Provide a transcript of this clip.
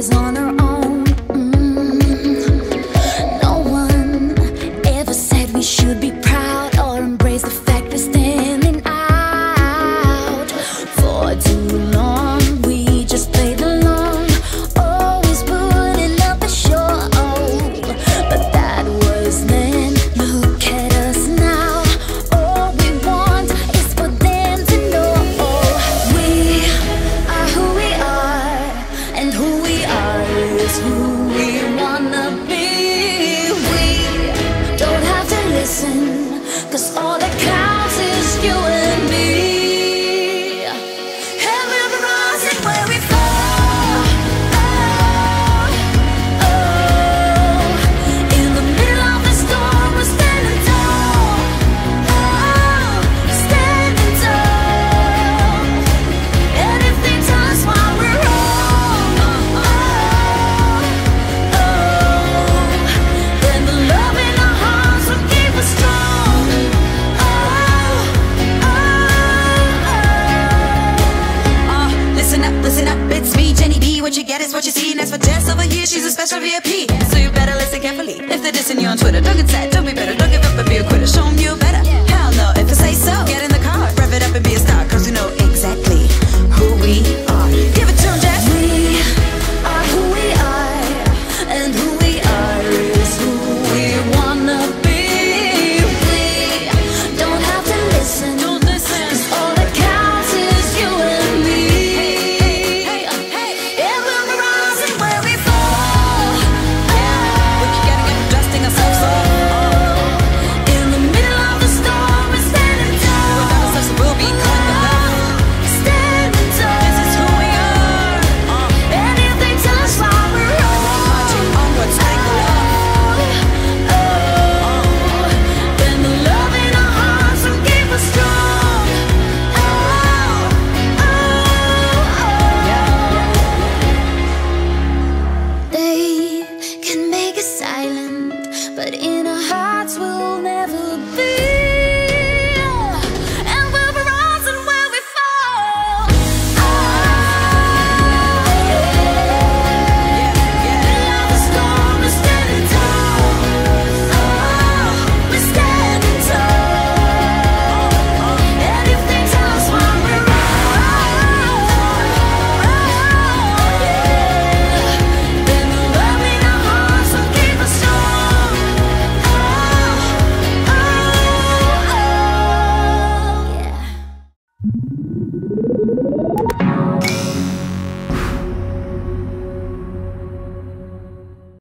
always on her own. No one ever said we should be proud or embrace the fact we're standing out. For too long we just played along, always putting up a show. But that was then, look at us now. All we want is for them to know we are who we are, and who we are is who we wanna be. We don't have to listen, 'cause all that counts is you and me. And we'll be rising where we fall. In the middle of the storm, we're standing tall. Standing tall. And if they tell us why we're wrong, then the love in our hearts will keep us strong. Listen up, it's me, Jenny B. What you get is what you see, and that's for Jess over here, she's a special VIP. So you better listen carefully. If they're dissing you on Twitter, don't get sad.